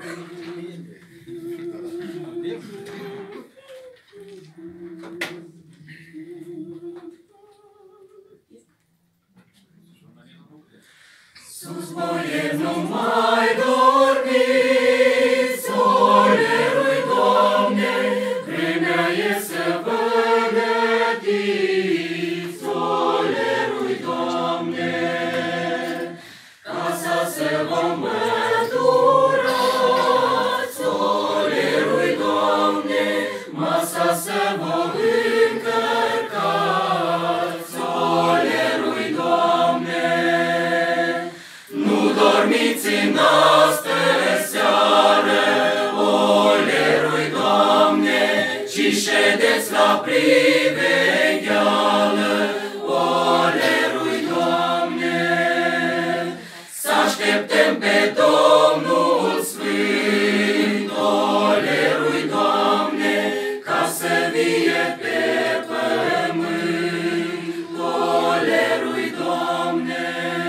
Sus boier nu mai dormi, solerul-i Doamne, vremea e să vă gătiți, solerul-i Doamne. Casa să vă îmbăturați, solerul-i Doamne, masa să vă încărcați, solerul-i Doamne. Nu dormiți în astă seară, olerul-i Doamne, ci ședeți la privegheală, olerul-i Doamne. Să așteptăm pe Domnul Sfânt, olerul-i Doamne, ca să vie pe pământ, olerul-i Doamne.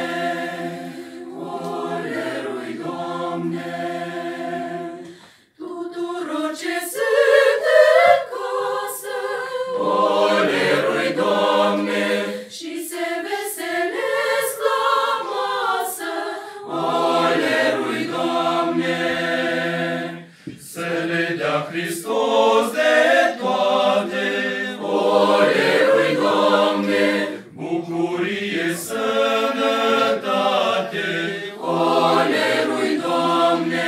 Tuturor ce sunt în casă, olerul-i Doamne, și se veselesc la masă, olerul-i Doamne. Să le dea Hristos de toate, olerul-i Doamne, bucurie, sănătate, olerul-i Doamne.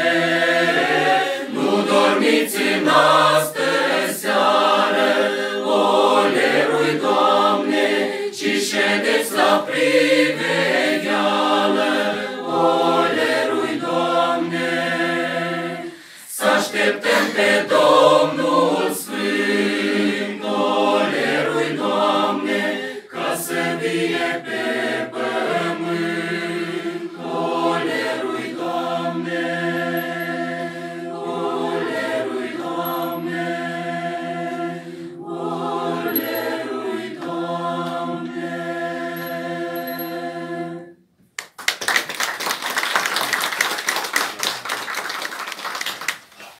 Nu dormiți în astă seară, olerul-i Doamne, ci ședeți la privegheală, olerul-i Doamne. Să așteptăm pe Domnul Sfânt, olerul-i Doamne, ca să vie pe